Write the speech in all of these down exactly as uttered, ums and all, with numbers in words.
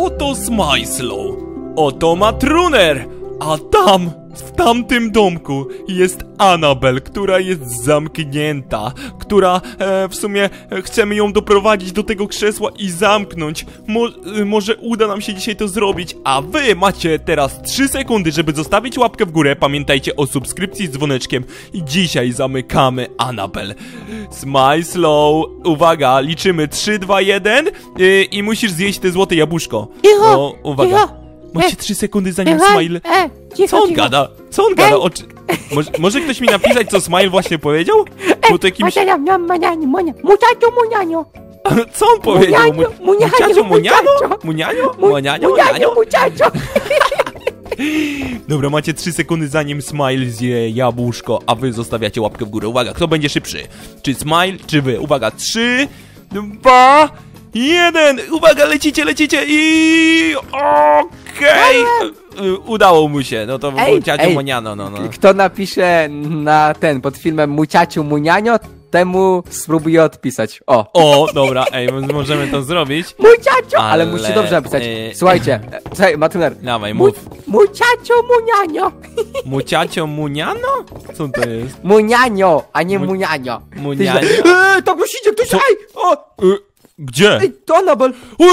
oto Smajslow, oto Matruner, a tam, w tamtym domku jest Annabel, która jest zamknięta, która e, w sumie e, chcemy ją doprowadzić do tego krzesła i zamknąć. Mo e, może uda nam się dzisiaj to zrobić, a wy macie teraz trzy sekundy, żeby zostawić łapkę w górę. Pamiętajcie o subskrypcji z dzwoneczkiem i dzisiaj zamykamy Annabel. Smajslow, uwaga, liczymy trzy, dwa, jeden e, i musisz zjeść te złote jabłuszko. Cicho, no, uwaga. Cicho. Macie trzy sekundy zanim Cicho, Smile... e, cicho, Co on cicho. gada? Co on gada? Oczy... Może, może ktoś mi napisać, co Smile właśnie powiedział? Bo to jakimś... Muchacho muniano. Co on powiedział? Muniano, muniano, Muchacho, muniano? muchacho. Muniano? Mu- Muniano? Muniano, Muniano? muchacho. Dobra, macie trzy sekundy zanim Smile zje jabłuszko, a wy zostawiacie łapkę w górę. Uwaga, kto będzie szybszy? Czy Smile, czy wy? Uwaga, trzy, dwa, jeden. Uwaga, lecicie, lecicie i... Okej. Okay. Udało mu się. No to Ej, Muchacho ej. Muniano, no no. Kto napisze na ten, pod filmem Muchacho Muniano, temu spróbuję odpisać. O. O, dobra, ej, możemy to zrobić. Muchacho. Ale, Ale musicie dobrze napisać. e, Słuchajcie, e, słuchaj, Matruner. Dawaj, Mu, mów. muchacho muniano. Muchacho Muniano? Co to jest? Muniano, a nie Mu- Muniano. Muniano? Eee, tam ktoś idzie, ktoś... Co? Ej, o, Y, Gdzie? ej, to Annabel.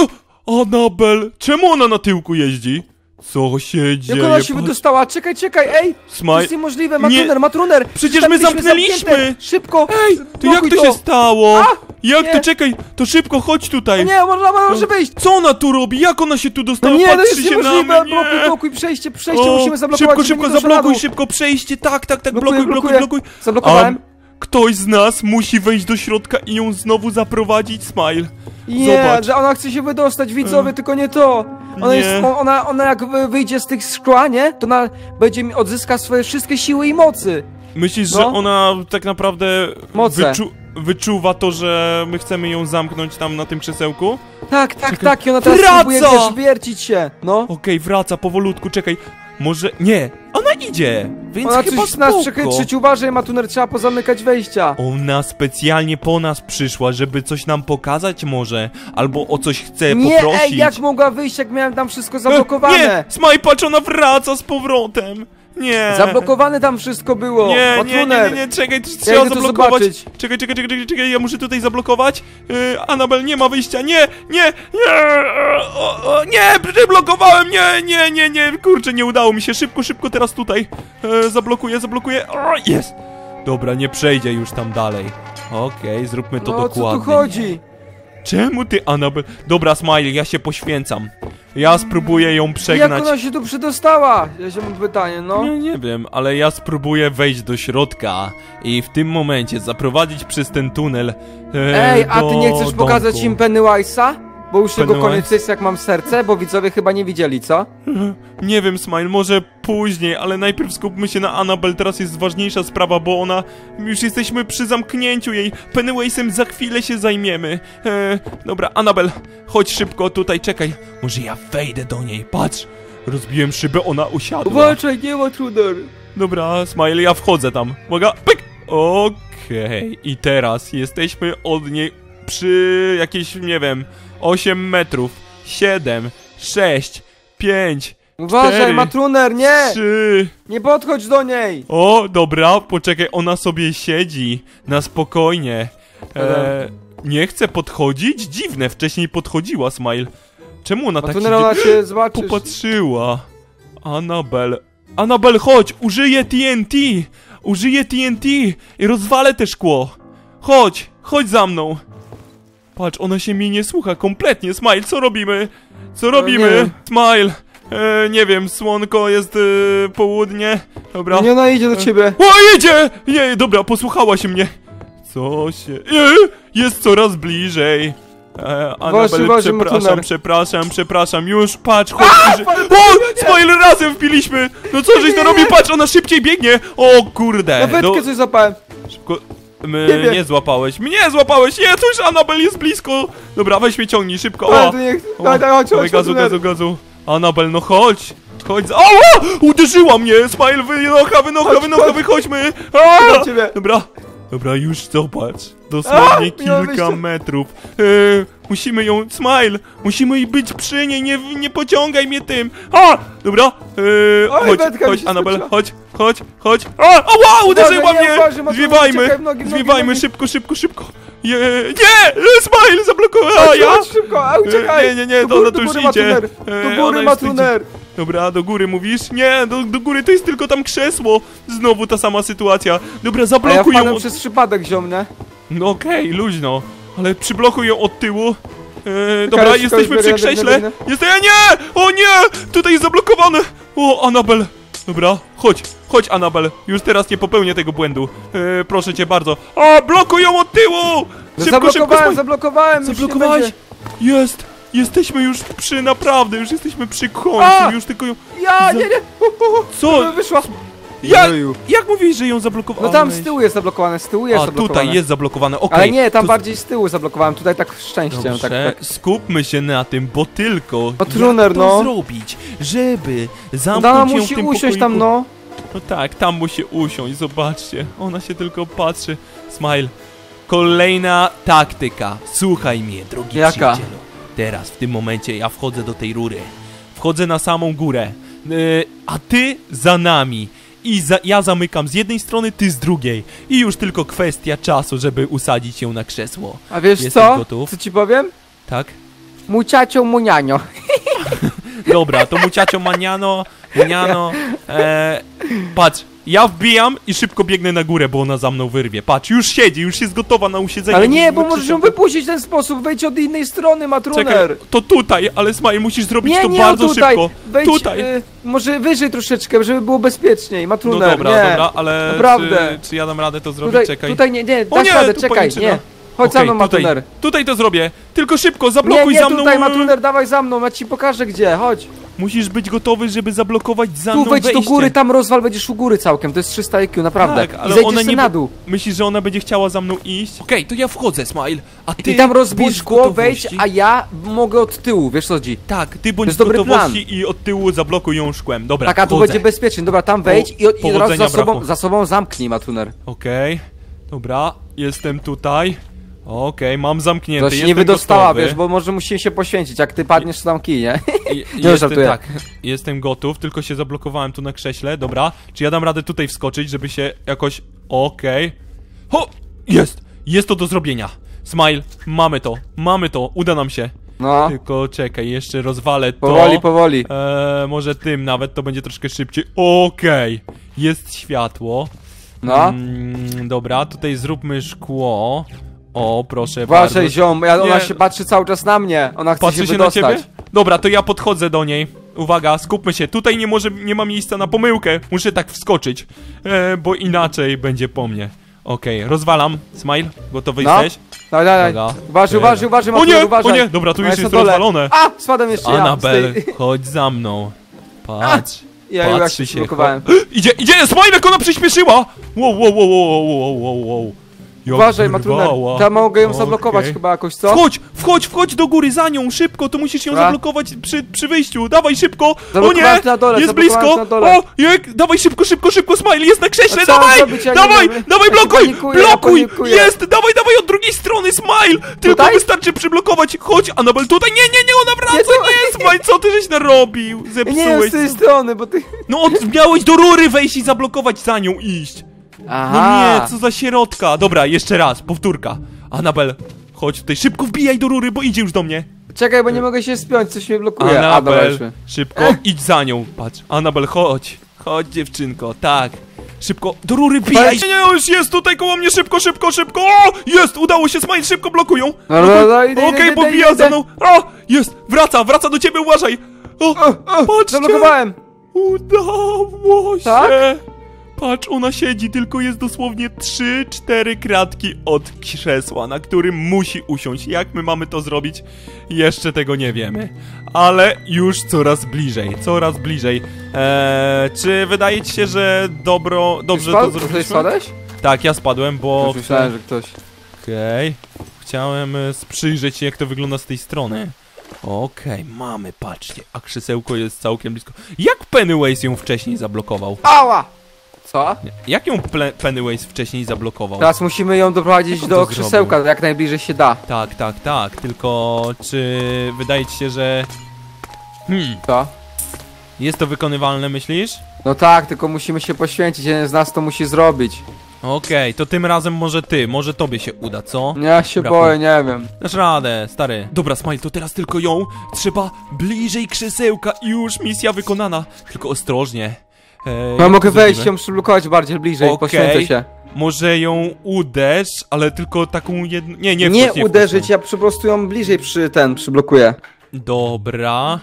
O, Annabel! Czemu ona na tyłku jeździ? Co się dzieje? Jak ona się Patrz- wydostała? Czekaj, czekaj, ej! To Smile... jest niemożliwe, Matruner, Matruner! Przecież my Zostawiliśmy zamknęliśmy! zamknięte. Szybko! Ej, to jak Blokuj to się stało? A, Jak nie. to? Czekaj, to szybko, chodź O tutaj! nie, można, może wyjść! Co ona tu robi? Jak ona się tu No dostała? nie, to Patrzy jest się na niemożliwe! mnie! Blokuj, blokuj, przejście, przejście, O, musimy zablokować, Szybko, żeby szybko, nie doszło na zablokuj, dół. szybko, przejście, tak, tak, tak, Blokuję, blokuj, blokuj, blokuję. blokuj. Zablokowałem. A ktoś z nas musi wejść do środka i ją znowu zaprowadzić, Smile. Nie, Zobacz. że ona chce się wydostać, widzowie, tylko nie to! Ona Nie. jest, ona, ona jak wy- wyjdzie z tych szkła, nie? To ona będzie mi odzyska swoje wszystkie siły i mocy! Myślisz, No. że ona tak naprawdę Moce. wyczu wyczuwa to, że my chcemy ją zamknąć tam na tym krzesełku? Tak, tak, Czekaj. tak, i ona teraz Wraca! próbuje, wiesz, wiercić się, no. Okej, wraca powolutku, czekaj. Może... Nie, ona idzie, więc Ona chyba coś z nas spoko. przechytrzyć, uważaj, Matruner, trzeba pozamykać wejścia. Ona specjalnie po nas przyszła, żeby coś nam pokazać może, albo o coś chce Nie, poprosić. ej, jak mogła wyjść, jak miałem tam wszystko E, zablokowane? Nie, Smile, patrz, ona wraca z powrotem. Nie. Zablokowane tam wszystko było. Nie, nie, nie, Matruner. nie, nie, czekaj, to trzeba idę to zablokować. zobaczyć. Czekaj, czekaj, czekaj, czekaj, czekaj, ja muszę tutaj zablokować. Yy, Annabel, nie ma wyjścia, nie, nie, nie, o, o, nie, przyblokowałem, nie, nie, nie, nie, kurczę, nie udało mi się, szybko, szybko teraz tutaj. Yy, zablokuję, zablokuję, o, jest. Dobra, nie przejdzie już tam dalej. Okej, zróbmy to No, o co dokładnie. tu chodzi? Czemu ty, Annabel? Dobra, Smile, ja się poświęcam. Ja spróbuję ją Jak przegnać. ona się tu przedostała? Ja się mam pytanie, no. Nie, nie wiem, ale ja spróbuję wejść do środka i w tym momencie zaprowadzić przez ten tunel. E, Ej, a ty nie do chcesz pokazać domku. im Pennywise'a? Bo już jego Pennywise? koniec jest jak mam serce, bo widzowie chyba nie widzieli, co? Nie wiem, Smile, może później, ale najpierw skupmy się na Annabel. Teraz jest ważniejsza sprawa, bo ona... Już jesteśmy przy zamknięciu jej. Pennywise'em za chwilę się zajmiemy. E, dobra, Annabel, chodź szybko tutaj, czekaj. Może ja wejdę do niej, patrz. Rozbiłem szybę, ona usiadła. Uważaj, nie ma Truner. Dobra, Smile, ja wchodzę tam. Uwaga, pyk! Okej, i teraz jesteśmy od niej przy jakieś, nie wiem, osiem metrów, siedem, sześć, pięć, Uważaj, cztery, Matruner, nie! trzy. Nie podchodź do niej! O, dobra, poczekaj, ona sobie siedzi na spokojnie. E, nie chce podchodzić? Dziwne, wcześniej podchodziła, Smile. Czemu ona tak Matruner, ona się cię zobaczy. popatrzyła? Annabel. Annabel, chodź, użyję T N T. Użyję T N T i rozwalę te szkło. Chodź, chodź za mną. Patrz, ona się mnie nie słucha kompletnie. Smile, co robimy? Co robimy? Smile. E, nie wiem, słonko jest e, południe. Dobra. No nie, ona idzie do ciebie. O, idzie! Nie, dobra, posłuchała się mnie. Co się... E, jest coraz bliżej. E, Annabel, uważaj, przepraszam, Matruner. przepraszam, przepraszam, już, patrz, chodź, że... O, Smile, razem wbiliśmy! No co żeś to Nie, robi, nie. patrz, ona szybciej biegnie! O, kurde! Na wędkę no, coś zapałem. szybko... Nie My, wiem. nie złapałeś, mnie złapałeś, nie, tu już Annabel jest blisko! Dobra, weź mnie ciągnij, szybko, Ale o! to nie... o, Daj, daj, chodź, dawaj chodź, gazu, Matruner. gazu, gazu! Annabel, no chodź! Chodź, za... O! Uderzyła mnie! Smile, wynocha, wynocha, Chodź, wynocha, chodź. wychodźmy! Idę A! do ciebie. Dobra, Dobra, już zobacz. Dosłownie A, miałem kilka jeszcze- metrów. E, musimy ją, Smile, musimy być przy niej, nie, nie pociągaj mnie tym. A, dobra. E, Oj, chodź, wędka mi chodź, się Anabel, skończyła. chodź, chodź, chodź. A, ała, uderzyła Uważaj, nie, mnie. uważaj, Mateusz, Zwiewajmy, czekaj, nogi, nogi, zwiewajmy, nogi. szybko, szybko, szybko. Je, nie, Smile zablokowała Chodź, ja. chodź szybko, a uciekaj! Nie, nie, nie, do to góry, ona do tu już góry, idzie. Matruner. E, Do ona góry, już Matruner! Dobra, do góry mówisz? Nie, do, do góry to jest tylko tam krzesło. Znowu ta sama sytuacja. Dobra, A ja zablokuj ją. wpadłem Od... przez przypadek, ziomne. No okej, okay, luźno. Ale przyblokuj ją od tyłu. E, dobra, Czekaj, jesteśmy czekaj, przy biegnę, krześle. biegnę. Jest, ja nie! O nie! Tutaj jest zablokowane. O, Anabel. Dobra, chodź, chodź Anabel. Już teraz nie popełnię tego błędu. E, proszę cię bardzo. A, blokuj ją od tyłu! No Szybko, szybko, zablokowałem, szybko. zablokowałem! już nie Zablokowałeś? będzie. Jest! Jesteśmy już przy, naprawdę, już jesteśmy przy końcu, A! już tylko ją... Ja, Za- nie, nie! Co? Wyszła! Jak, Jeju. jak mówisz, że ją zablokowałeś? No tam z tyłu jest zablokowane, z tyłu jest A, zablokowane. tutaj jest zablokowane, okej. Ale nie, tam to... bardziej z tyłu zablokowałem, tutaj tak szczęściem, Dobrze, tak, tak. skupmy się na tym, bo tylko Patruner, jak to no. zrobić, żeby zamknąć Dana ją w musi tym usiąść pokoiku. tam, no. No tak, tam musi usiąść, zobaczcie. Ona się tylko patrzy. Smile. Kolejna taktyka. Słuchaj mnie, drogi Jaka? przyjacielu. Teraz, w tym momencie, ja wchodzę do tej rury. Wchodzę na samą górę. Yy, a ty za nami. I za, ja zamykam z jednej strony, ty z drugiej. I już tylko kwestia czasu, żeby usadzić ją na krzesło. A wiesz Jesteś co? gotów? Co ci powiem? Tak? Muciacio munianio. Dobra, to muciacio maniano, maniano. E, patrz, ja wbijam i szybko biegnę na górę, bo ona za mną wyrwie. Patrz, już siedzi, już jest gotowa na usiedzenie. Ale nie, bo możesz ją Wykrzyczam- wypuścić w ten sposób, wejdź od innej strony, Czekaj, Matruner. to tutaj, ale Smile, musisz zrobić Nie, to nie, bardzo tutaj, szybko. wejdź, Tutaj. y, może wyżej troszeczkę, żeby było bezpieczniej, No Matruner, dobra, nie. dobra, ale Naprawdę. czy, czy ja dam radę to zrobić? Tutaj, Czekaj. tutaj nie, nie, O dasz nie, radę, tu czekaj, pajęczyna. nie. Chodź za Okej, mną, tutaj, Matruner. tutaj to zrobię, tylko szybko, Nie, zablokuj nie za mną. tutaj, Matruner, dawaj za mną, ja ci pokażę gdzie, chodź. Musisz być gotowy, żeby zablokować za Tu mną wejdź wejście. do góry, tam rozwal, będziesz u góry całkiem, to jest trzysta I Q, naprawdę. Tak, I ale zejdziesz ona sobie nie na bo- dół. Myślisz, że ona będzie chciała za mną iść? Okej, to ja wchodzę, Smile, a ty I tam bądź rozbijesz w szkło, wejdź, gotowości. a ja mogę od tyłu, wiesz co chodzi? Tak, ty bądź jest w dobry gotowości i od tyłu zablokuj ją szkłem. Dobra, Tak, a tu wchodzę. będzie bezpiecznie, dobra, tam wejdź i, od- i od razu powodzenia, za sobą, brachu. za sobą zamknij, Matruner. Okej, dobra, jestem tutaj. Okej, mam zamknięty, To się jestem nie wydostała, gotowy. wiesz, bo może musimy się poświęcić, jak ty padniesz, to tam kij, nie? I- Nie jestem, żartuję. tak, jestem gotów, tylko się zablokowałem tu na krześle, dobra. Czy ja dam radę tutaj wskoczyć, żeby się jakoś... Okej. Ho! Jest! Jest to do zrobienia. Smile, mamy to, mamy to, uda nam się. No, Tylko czekaj, jeszcze rozwalę to. powoli, powoli. Eee, może tym nawet, to będzie troszkę szybciej. Okej, jest światło. No. Mm, dobra, tutaj zróbmy szkło. O, proszę Uważaj, bardzo. ziom, ja, ona Nie. się patrzy cały czas na mnie, ona chce Patrzy się się na wydostać. ciebie? Dobra, to ja podchodzę do niej. Uwaga, skupmy się. Tutaj nie może, nie ma miejsca na pomyłkę. Muszę tak wskoczyć, e, bo inaczej będzie po mnie. Okej, rozwalam. Smile, gotowy No. jesteś? Daj, daj, Dobra. daj. Uważaj, uważaj, uważaj, O Matruner, nie, uważaj. o nie, dobra, tu Ona już na jest dole. rozwalone. A, spadłem jeszcze Anabel, ja. z tej- chodź za mną. Patrz. Ja już Patrzy się się. blokowałem. cho- Idzie, idzie, Smile, jak ona przyspieszyła! Wow, wow, wow, wow, wow, wow, wow. Jak Uważaj, Matruner, wyrwała. tam mogę ją Okej. zablokować chyba jakoś, co? Wchodź, wchodź, wchodź do góry za nią, szybko, to musisz ją Dobra. zablokować przy, przy wyjściu, dawaj szybko! O Zablokowałem nie, na dole, jest zablokowałem blisko! na dole. O, jak, dawaj szybko, szybko, szybko, Smile, jest na krześle, A co mam dawaj! zrobić? Ja nie dawaj, wiem. dawaj, Ja się blokuj, panikuję, ja blokuj! panikuję. Jest, dawaj, dawaj od drugiej strony, Smile! Tylko Tutaj? wystarczy przyblokować, chodź, Anabel, tutaj, nie, nie, nie, ona wraca, Nie, to- nie, Smile, co ty żeś narobił? Ja nie wiem z Zepsułeś. tej strony, bo ty... No, od, miałeś do rury wejść i zablokować za nią iść. No Aha. nie, co za sierotka. Dobra, jeszcze raz, powtórka. Anabel, chodź tutaj, szybko wbijaj do rury, bo idzie już do mnie. Czekaj, bo nie mogę się spiąć, coś mnie blokuje. A, dobra, Anabel, już. szybko, idź za nią. Patrz, Anabel, chodź. Chodź, dziewczynko, tak. Szybko, do rury wbijaj. Nie, nie, już jest tutaj koło mnie, szybko, szybko, szybko. O, jest, udało się, Smile, szybko blokują. No, no, no, idę, Okej, idę, bo idę, wbija idę. za mną. O, jest, wraca, wraca do ciebie, uważaj. O, O, o, patrzcie. zablokowałem. Udało się! Tak? Patrz, ona siedzi, tylko jest dosłownie trzy cztery kratki od krzesła, na którym musi usiąść. Jak my mamy to zrobić? Jeszcze tego nie wiemy. Ale już coraz bliżej, coraz bliżej. Eee, czy wydaje ci się, że dobro, dobrze to Spadł? Tutaj zrobiliśmy? spadłeś? Tak, ja spadłem, bo... Już myślałem, że ktoś... Okej. Chciałem e, przyjrzeć się, jak to wygląda z tej strony. Okej, mamy, patrzcie, a krzesełko jest całkiem blisko. Jak Pennywise ją wcześniej zablokował? Ała! Co? Jak ją Ple Pennywise wcześniej zablokował? Teraz musimy ją doprowadzić Jak on do to krzesełka, jak najbliżej się da. Tak, tak, tak, tylko czy wydaje ci się, że... Hmm, Co? jest to wykonywalne, myślisz? No tak, tylko musimy się poświęcić, jeden z nas to musi zrobić. Okej, to tym razem może ty, może tobie się uda, co? Ja się Brachu. boję, nie wiem. Dasz radę, stary. Dobra, Smile, to teraz tylko ją. Trzeba bliżej krzesełka i już misja wykonana. Tylko ostrożnie. Eee, No jak mogę to wejść, zrobimy? ją przyblokować bardziej bliżej, Okej. poświęcę się. Może ją uderz, ale tylko taką jedną... Nie, nie, Nie, wchodź, nie uderzyć, wchodź, ja po prostu ją bliżej przy ten, przyblokuję. Dobra.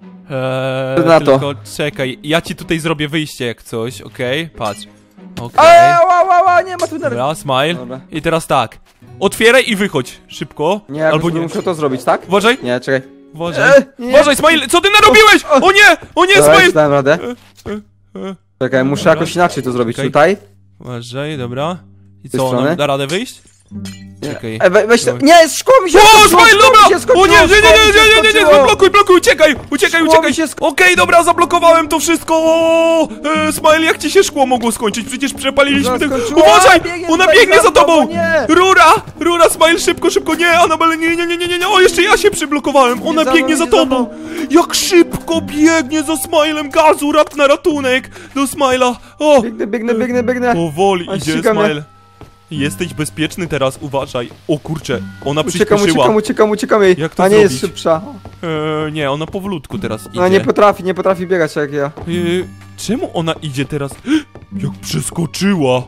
Eee, Co na to? tylko czekaj, ja ci tutaj zrobię wyjście jak coś, okej? Patrz. Okej. Eee, ła, ła, ła, nie ma tu nerwy. Dobra, Smile. Dobra. I teraz tak. Otwieraj i wychodź. Szybko. Nie, ja Albo nie nie. muszę to zrobić, tak? Uważaj. Nie, czekaj. Uważaj. Eee, nie. Uważaj, Smile, co ty narobiłeś? O, o. O nie! O nie, Dobra, Smile! już dałem radę. E, Czekaj, muszę Dobra. jakoś inaczej to zrobić. Okej. Tutaj? Uważaj, dobra. I tej co, strony? ona da radę wyjść? Czekaj. E, we, weź to. Dobra. Nie, szkło mi się O, skończyło, Smile, szkło mi dobra! się O skończyło, nie, nie, nie, szkło mi nie, się nie, nie, nie, nie, skończyło. zablokuj, blokuj, uciekaj! Uciekaj, Szkło uciekaj! mi się sk- Okej, dobra, zablokowałem to wszystko! O, e, Smile, jak ci się szkło mogło skończyć? Przecież przepaliliśmy tego... Skończyło. Uważaj! Biegnie Ona tutaj biegnie za za mną, tobą! nie! Rura! Rura, Smile, szybko, szybko! Nie, Annabelle, nie, nie, nie, nie, nie, nie! O, jeszcze ja się przyblokowałem! Ona za biegnie mną, za idzie za tobą! Jak szybko biegnie za Smilem! Gazu, rat na ratunek! Do Smila! O! Biegnę, biegnę, biegnę, biegnę. Powoli On idzie, ściga mnie. Smile. Jesteś bezpieczny teraz, uważaj. O kurczę, ona Uciekam, przyspieszyła. uciekam, uciekam, uciekam jej. Jak to A nie jest zrobić? szybsza. Eee, nie, ona powolutku teraz idzie. Ona nie potrafi, nie potrafi biegać jak ja. Eee, czemu ona idzie teraz? Jak przeskoczyła!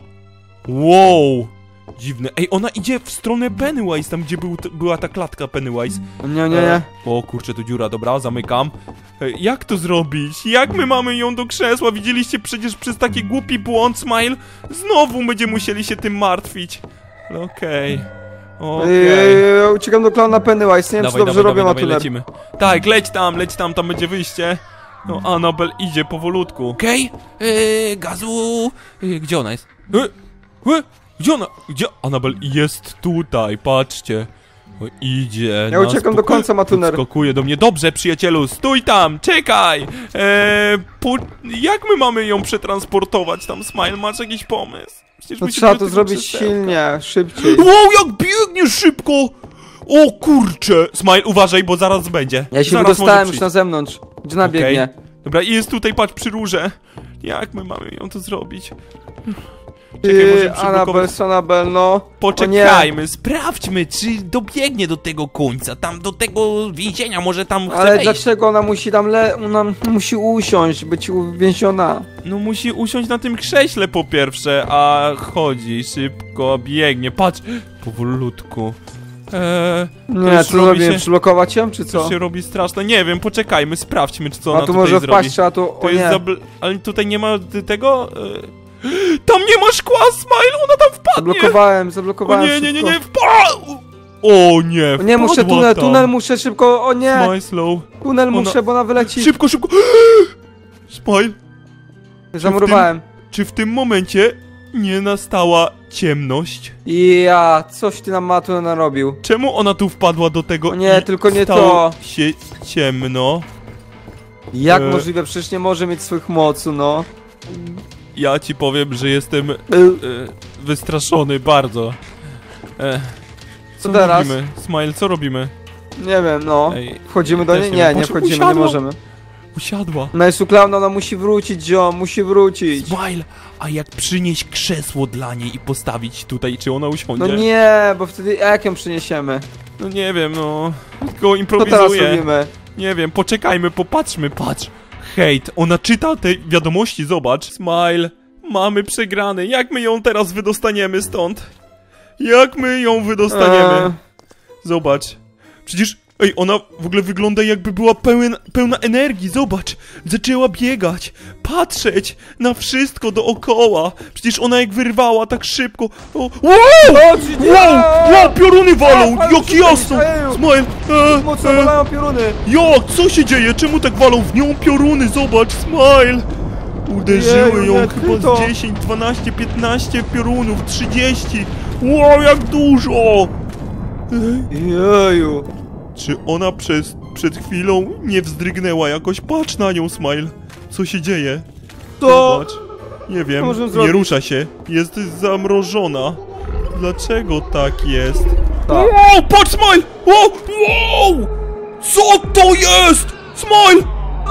Wow! Dziwne. Ej, ona idzie w stronę Pennywise, tam gdzie był, była ta klatka Pennywise. Nie, nie, nie. Eee, o kurczę, tu dziura, dobra, zamykam. Ej, jak to zrobić? Jak my mamy ją do krzesła? Widzieliście przecież przez taki głupi błąd, Smile? Znowu będziemy musieli się tym martwić. Okej. Okej. Eee, uciekam do klona Pennywise, nie wiem czy Dawaj, dobrze dawaj, robię dawaj, dawaj, Matuner. lecimy. Tak, leć tam, leć tam, tam będzie wyjście. No, Annabelle idzie powolutku. Okej, okay. eee, gazu. Eee, gdzie ona jest? Eee, eee, gdzie ona? Gdzie? Annabelle jest tutaj, patrzcie. O, idzie. Ja na uciekam do spoko- końca, Matuner. Podskakuje do mnie. Dobrze, przyjacielu, stój tam, czekaj. Eee, po... Jak my mamy ją przetransportować tam, Smile? Masz jakiś pomysł? Przecież To musimy trzeba do to tego zrobić przystępka. silnie, szybciej. Wow, jak biegnie szybko! O kurcze! Smile, uważaj, bo zaraz będzie. Ja się zaraz wydostałem może już przyjść. na zewnątrz. Gdzie ona Okej. biegnie? Dobra, i jest tutaj, patrz, przy rurze. Jak my mamy ją to zrobić? Czekaj, może Yy, przyblokować. Annabelle, Annabelle, no. Poczekajmy, sprawdźmy, czy dobiegnie do tego końca, tam do tego więzienia, może tam chce Ale wejść. dlaczego ona musi tam le... Ona musi usiąść, być uwięziona. No musi usiąść na tym krześle po pierwsze, a chodzi szybko, biegnie, patrz, powolutku. Eee, to Nie, już co robi zrobię? się- Przyblokować ją, czy To co? się robi straszne, nie wiem, poczekajmy, sprawdźmy, czy co ona A tu tutaj może zrobi. wpaść, a tu... To O jest nie. zabl... Ale tutaj nie ma ty- tego... E... Tam nie ma szkła, Smile, ona tam wpadnie! Zablokowałem, O zablokowałem nie, nie, nie, szybko. nie, wpa... O nie, O nie, muszę wpadła tunel, tam. tunel muszę szybko, o nie! Smile slow. Tunel Ona- muszę, bo ona wyleci. Szybko, szybko. Smile, Zamurowałem. czy w tym momencie nie nastała ciemność? Ja, coś ty nam Matu narobił. Czemu ona tu wpadła do tego O nie, i tylko nie stało to. się ciemno? Jak E. możliwe? Przecież nie może mieć swych mocy, no. Ja ci powiem, że jestem e, wystraszony bardzo. E, co Co teraz? robimy? Smile, co robimy? Nie wiem, no. Ej, Wchodzimy do też niej? nie Nie, wiem. nie Patrz, wchodzimy, nie usiadła. możemy. Usiadła. No jest u klauna, ona musi wrócić, ziom, musi wrócić. Smile, a jak przynieść krzesło dla niej i postawić tutaj, czy ona usiądzie? No nie, bo wtedy, a jak ją przyniesiemy? No nie wiem, no. Tylko Co teraz improwizuję. robimy? Nie wiem, poczekajmy, popatrzmy, patrz. Hejt, ona czyta te wiadomości, zobacz. Smile, mamy przegrany. Jak my ją teraz wydostaniemy stąd? Jak my ją wydostaniemy? Eee. Zobacz. Przecież, ej, ona w ogóle wygląda jakby była pełen, pełna energii, zobacz. Zaczęła biegać, patrzeć na wszystko dookoła. Przecież ona jak wyrwała tak szybko. O, wow! O, ci- Wow! Wow, pioruny walą! A, ale Jak się jasno! zdaje. Smile! E, Mocno e, bolają pioruny. jak? Co się dzieje? Czemu tak walą w nią pioruny? Zobacz, Smile! Uderzyły Jeju, ją nie, chyba to. z dziesięć, dwanaście, piętnaście piorunów, trzydzieści! Wow, jak dużo! E, Jeju. Czy ona przez, przed chwilą nie wzdrygnęła jakoś? Patrz na nią, Smile! Co się dzieje? To... Zobacz. Nie wiem, możemy nie zrobić? rusza się. Jest zamrożona. Dlaczego tak jest? Tak. Wow, patrz, Smile! Wow, wow! Co to jest? Smile!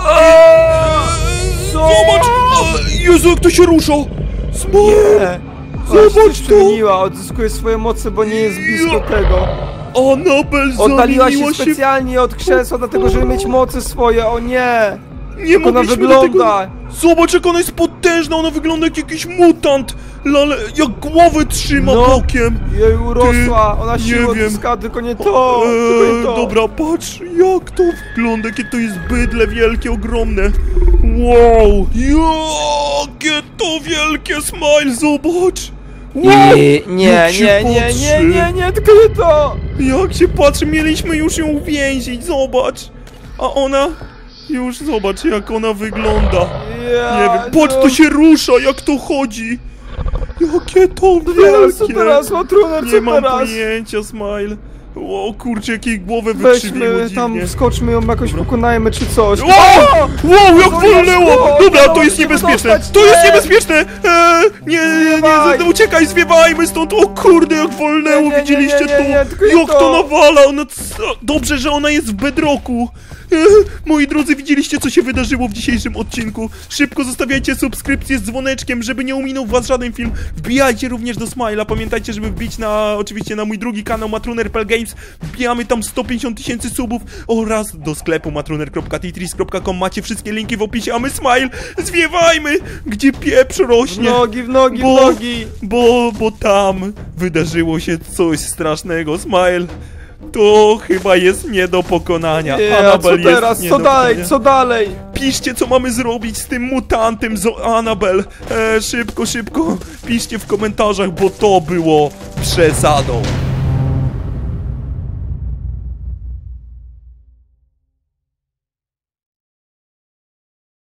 Co? Zobacz! E, Jezu, jak to się rusza! Smile! Nie. Zobacz Zobacz to! przemieniła, odzyskuje swoje moce, bo nie jest blisko Ja. tego. Anabel Oddaliła się zamieniła się... specjalnie od krzesła, dlatego żeby mieć moce swoje, o nie! Nie Jak ona mogliśmy wygląda! do tego... Zobacz, jak ona jest potężna, ona wygląda jak jakiś mutant! Lale, jak głowę trzyma No. bokiem! Jej urosła, ona nie siłę wiem. odzyska, tylko nie to, tylko nie to. dobra, patrz, jak to wygląda, jakie to jest bydle wielkie, ogromne. Wow, jakie to wielkie, Smile, zobacz. Wow, Nie, nie, jak się nie, nie, patrzy. nie, nie, nie, tylko nie to! Jak się patrzy, mieliśmy już ją uwięzić, zobacz. A ona, już zobacz, jak ona wygląda. Ja, Nie wiem, patrz, to się rusza, jak to chodzi. Jakie to Teraz, co wielkie. teraz, Matruner, Nie co mam teraz? pojęcia, Smile. O kurczę, jakiej głowę wykrzywiło Weźmy tam, dziwnie. wskoczmy ją jakoś, pokonajmy czy coś. Wow! Wow, jak No, wolnęło! jasno, Dobra, udało to jest się niebezpieczne! wydostać, To jest nie! niebezpieczne! Eee, nie, nie, Zwiewaj! nie, uciekaj, zwiewajmy stąd! O kurde, jak wolnęło, Nie, nie, nie, widzieliście nie, nie, nie, tylko to? nie Jak to! to nawala! Ona, co? Dobrze, że ona jest w bedrocku! Eee, moi drodzy, widzieliście, co się wydarzyło w dzisiejszym odcinku? Szybko zostawiajcie subskrypcję z dzwoneczkiem, żeby nie ominął was żaden film. Wbijajcie również do Smile'a, pamiętajcie, żeby wbić na, oczywiście na mój drugi kanał matruner kropka p l games. Wbijamy tam sto pięćdziesiąt tysięcy subów oraz do sklepu matruner kropka titris kropka com. Macie wszystkie linki w opisie, a my, Smile, zwiewajmy, gdzie pieprz W rośnie. nogi, w nogi, Bo- w nogi! Bo, bo tam wydarzyło się coś strasznego, Smile. To chyba jest nie do pokonania. Nie, a co Annabelle jest teraz, nie co do dalej, pokonania. co dalej? Piszcie, co mamy zrobić z tym mutantem z Annabelle. E, szybko, szybko. Piszcie w komentarzach, bo to było przesadą.